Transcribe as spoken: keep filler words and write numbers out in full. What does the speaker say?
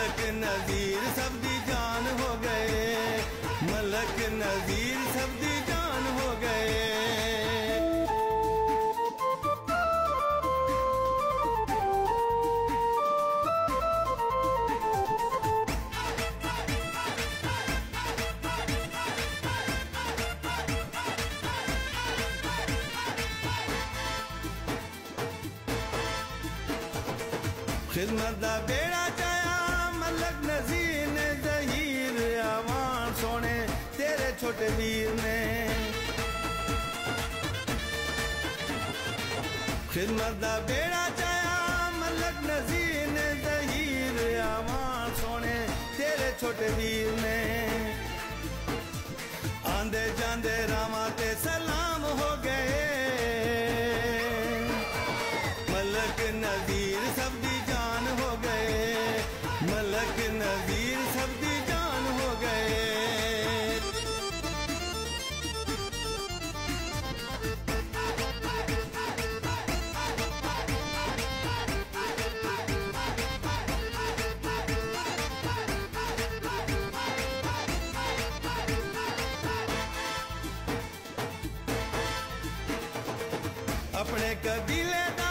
ملک نذیر سب دی جان ہو گئے، ملک نذیر سب دی جان ہو گئے۔ خدمت دا بیڑا چایا ملک نذیر نے، ظہیر آوان سونے تیرے چھوٹے ویر نے۔ خدمت دا بیڑا چایا ملک نذیر نے، ظہیر آوان سونے تیرے چھوٹے ویر نے۔ آندے جاندے راواں تے سلام ہو گئے، ملک نذیر سب دی جان ہو گئے، ملک نذیر سب دی جان ہو گئے۔ اپنے قبیلے دا